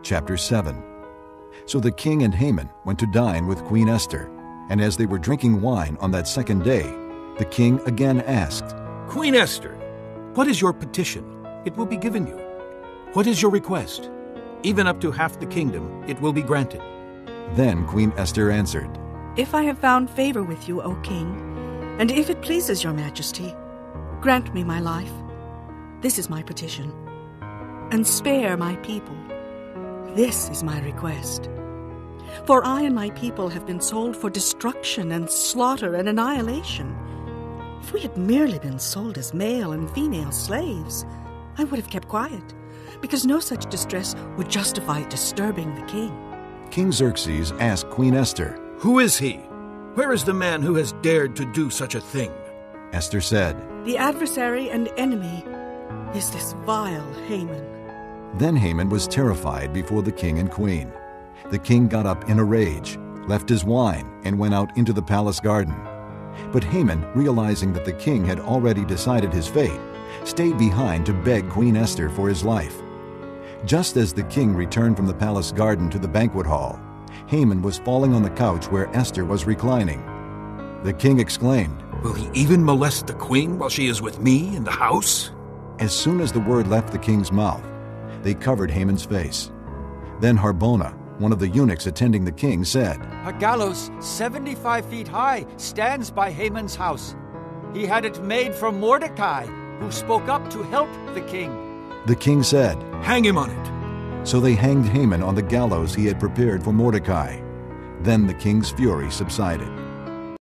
Chapter 7. So the king and Haman went to dine with Queen Esther, and as they were drinking wine on that second day, the king again asked, Queen Esther, what is your petition? It will be given you. What is your request? Even up to half the kingdom, it will be granted. Then Queen Esther answered, If I have found favor with you, O king, and if it pleases your majesty, grant me my life. This is my petition. And spare my people. This is my request. For I and my people have been sold for destruction and slaughter and annihilation. If we had merely been sold as male and female slaves, I would have kept quiet, because no such distress would justify disturbing the king. King Xerxes asked Queen Esther, Who is he? Where is the man who has dared to do such a thing? Esther said. The adversary and enemy is this vile Haman. Then Haman was terrified before the king and queen. The king got up in a rage, left his wine, and went out into the palace garden. But Haman, realizing that the king had already decided his fate, stayed behind to beg Queen Esther for his life. Just as the king returned from the palace garden to the banquet hall, Haman was falling on the couch where Esther was reclining. The king exclaimed, Will he even molest the queen while she is with me in the house? As soon as the word left the king's mouth, they covered Haman's face. Then Harbona, one of the eunuchs attending the king, said, A gallows 75 feet high stands by Haman's house. He had it made for Mordecai, who spoke up to help the king. The king said, Hang him on it. So they hanged Haman on the gallows he had prepared for Mordecai. Then the king's fury subsided.